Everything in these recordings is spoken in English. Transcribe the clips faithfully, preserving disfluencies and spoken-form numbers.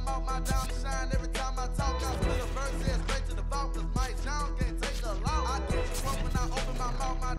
mouth, my down to shine. Every time I talk, I split a verse, head straight to the vault. Cause Mike Jones can't take the law. I get you drunk when I open my mouth, my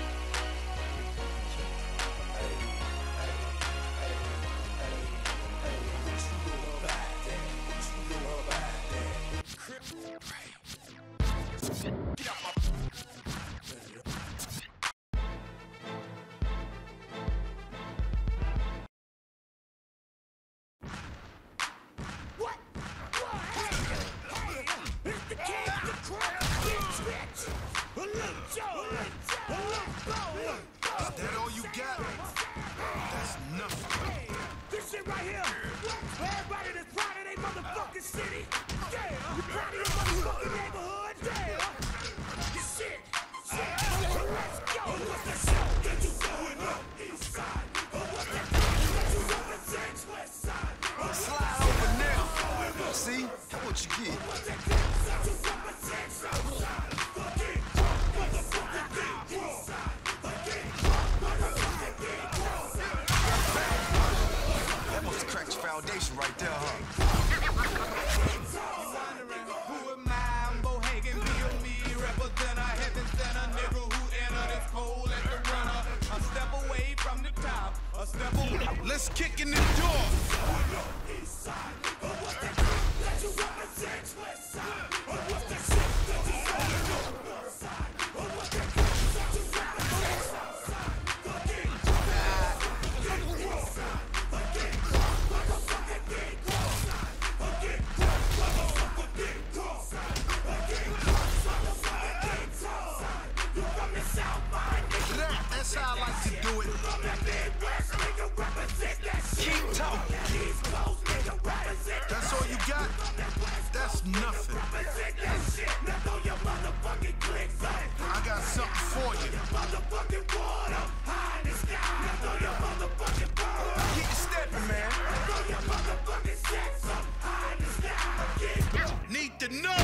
right there, huh? You wondering who am I? I'm Bohagan, B O me, represent a heaven sent a nigga who entered this cold as the runner. A step away from the top, a step away. Let's kick in the door. East side, but what's that shit that you represent? West side, but what's that shit that you represent? North side, but what's that shit that you represent? South side, fucking side, east side, fucking motherfucking big cross side, fucking motherfucking big cross side, fucking motherfucking big cross side. You from the south side, nigga. That's how I like to do it. You from the Midwest, nigga, represent that shit. Keep talking. East Coast, nigga, represent. That's all you got? That's nothing. I got something for you. Keep it stepping, man. Need to know.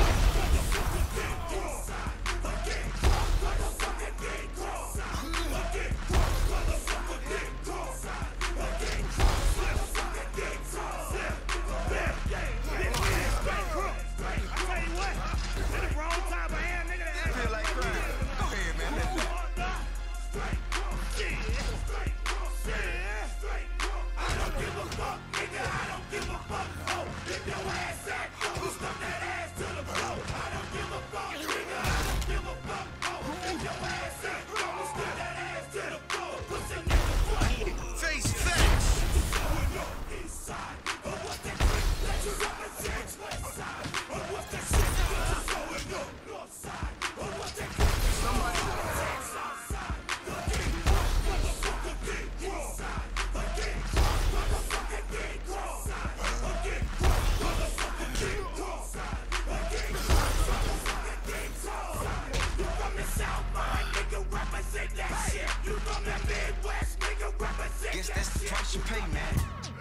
Guess that's the price you pay, man.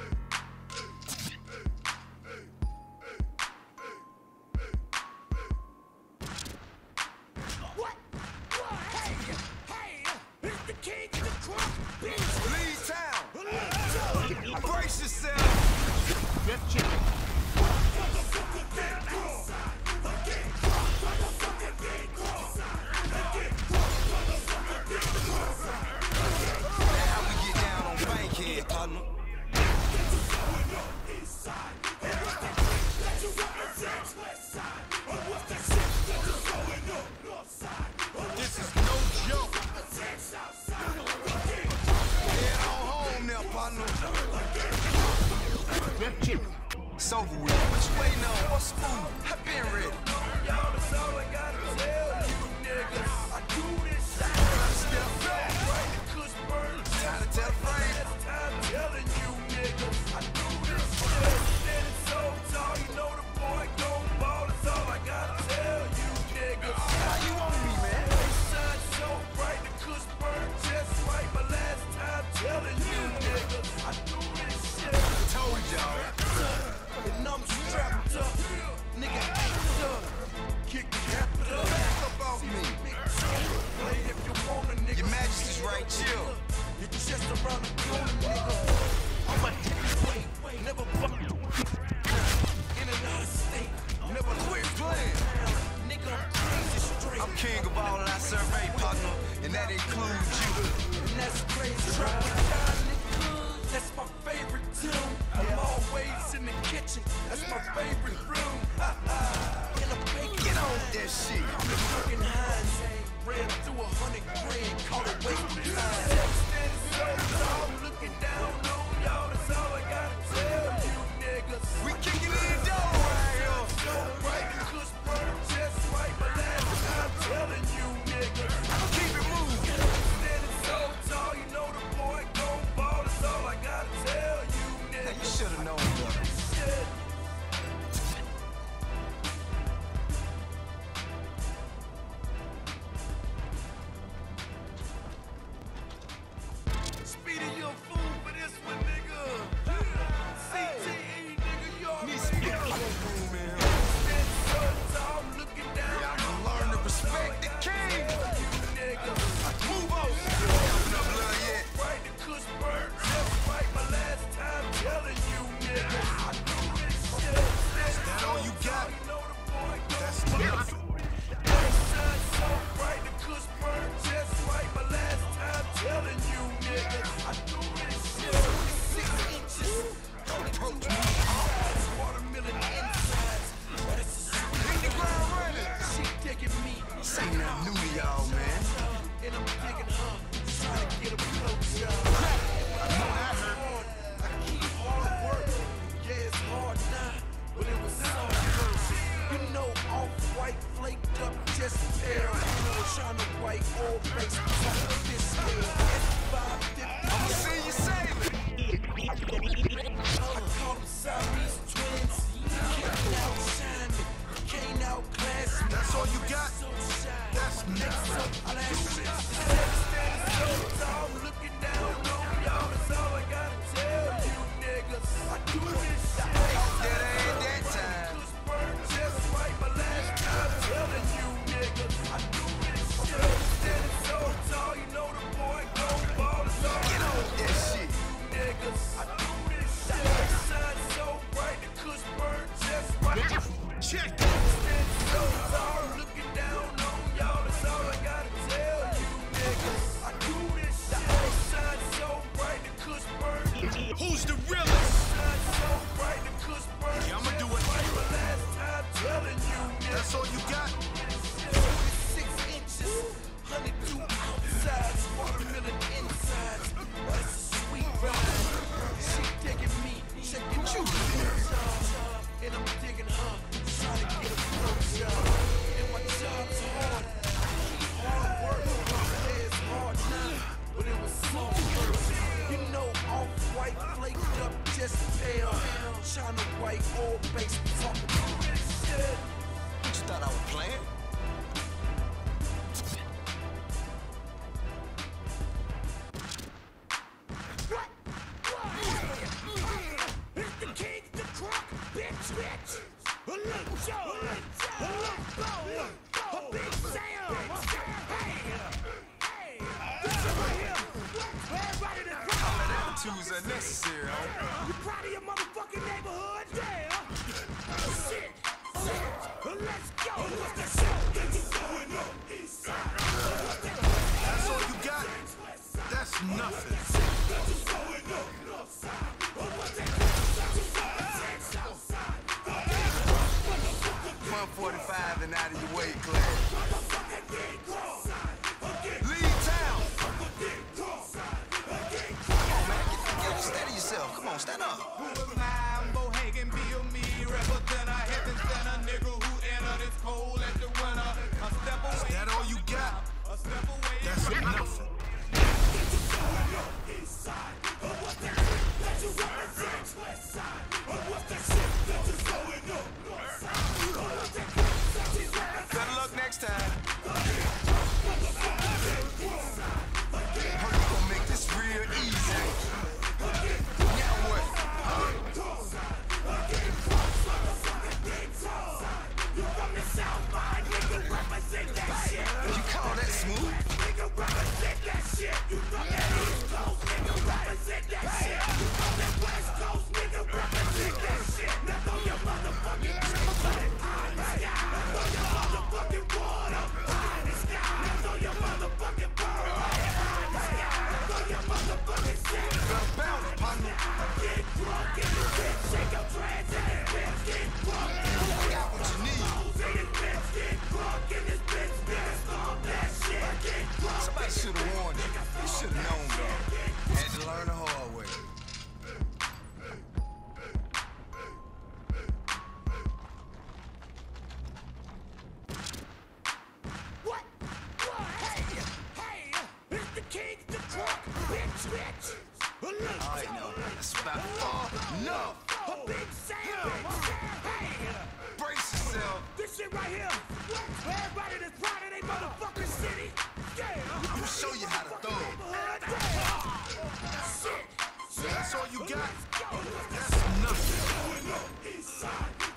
What? What? Hey, hey, it's the king of the crop, bitch. Leave town. Brace yourself. Left chicken. Bankhead, partner. This is no joke. Head on home now, partner. It's over with. What you waiting on? What's school? I've been ready. Y'all, that's all I gotta tell you niggas. I do this shit. I step back, right? The cush burn. Time to tell the frame. Last time telling you niggas. I do this shit. Standing so tall, you know the boy gon' ball. That's all I gotta tell you niggas. How you on me, man? They shine so bright, the cush burn just right. My last time telling you niggas. I do this shit. I told y'all. And I'm strapped up, nigga ain't up. Kick the capital back up off me. Play if you want a nigga. Your Majesty's right, chill. You just around the corner, nigga. I'm a heavyweight. This ain't nothing new to y'all, man. And I'm digging up, trying to get a blowjob. I know that hurt. I keep hard work. Yeah, it's hard now, but it was hard first. You know, off-white flaked up, just air. You know, trying to white all face, talk this scale. I'ma see you save it. I call them Siamese twins. Can't outshine me, can't outclass me. That's all you got? So shy. That's Next nothing. up, I'll ask you. So tall, looking down on y'all. That's all I gotta tell you niggas. I do this shit. That ain't that time. Just burn just right. My last time telling you niggas. I do this shit. Standing so tall, you know the boy gon' ball. It's all Get on that shit. niggas. I do this shit. Shine so bright, the kush burn just right. Check it. Standing so tall, looking down on y'all. That's all I gotta tell you niggas. I do this shit. Shine so bright, the kush burn. Who's the realest? Shine so bright, the kush burn. Yeah, I'ma do it. Right, my last time telling you niggas. That's all you got? Six inches, honeydew outside, watermelon inside. That's a sweet ride. She digging me, checking out the job, and I'm digging her, trying to get a blowjob. And my job's hard. I keep hard work. Yeah, it's hard now, but it was so first. You know, off-white flaked up, just pale. Trying to white all base, talking this shit. What you thought I was playing? It's the king, the crook, bitch, bitch. A little Joe, a little Bo, a big Sam. Hey, hey, this is right here. Everybody that's proud. Attitudes unnecessary, homie. You proud of your motherfucking neighborhood? Yeah. Shit, shit. Let's go. What's the shit that you going on east side? That's all you got? That's nothing. one forty-five and out of your weight class. Leave town. Come on, man. Get, get steady yourself. Come on, stand up. Who am I? I'm Bohagan, Bill me, represent a heaven sent a nigga who entered this cold at the winter. A step away. Is that all you got? A step away. That's nothing. Good luck next time. Heard you gonna make this real easy. Now what? You call that smooth? Bounce, partner. I got what you need. Somebody should have warned you. You should have known, though. Had to learn the hard way. What? What? Hey, hey, it's the king, the crook, bitch, bitch. A little All right, now, that's about far enough. a big Sam. Hey, Brace yourself. this shit right here. Everybody that's proud of they motherfucking city. Yeah. I'ma show you how to throw. Shit. That's all you got? That's nothing.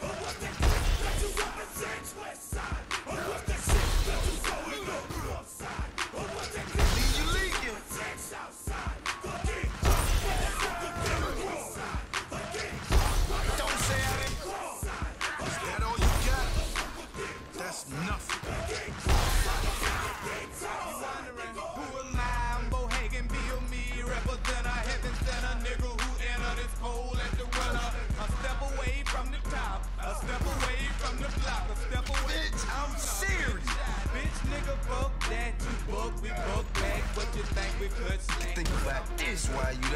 Leave you leaking. Don't say I didn't. Is that all you got? That's nothing. Who am I? I'm Bohagan, Bill me, represent a heaven sent a nigga who entered this cold at the winter. A step away from the top.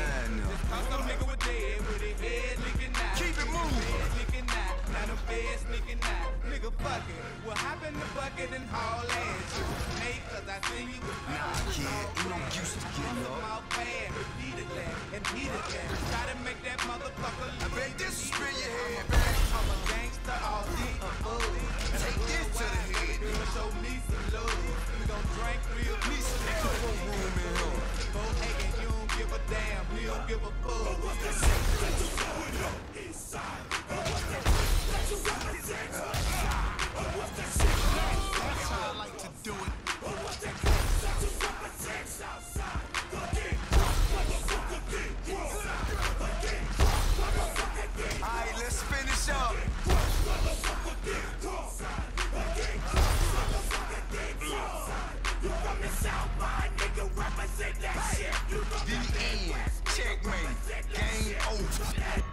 mind now. Cause some nigga was dead with his head licking out. Keep it moving. Head licking out. Now the feds sneaking out. Nigga fucking. Well, hop in the bucket and haul ass. You snake, cause I seen you was Nah, kid, ain't no use to getting up. mouth bad, repeated that, and heated that. Try to make that motherfucker I bet this will spin your head, I'm man. a, I'm a gangster, all D, a fool. Take this to the head. Girl, show me some love. We gon' drink real Need some extra room in here. Bo hating, you don't give a damn, we don't give a fuck. What's that shit that you blowing up inside? What's that that you represent? What's that shit That's how I like to do it. What's that that you represent outside? The king, motherfucker king, inside. The king, motherfucker king, Alright, let's finish up. motherfucker king, inside. The king, motherfucker king, inside. You from the south, my nigga, represent that shit. You from The end. Checkmate. Game over. that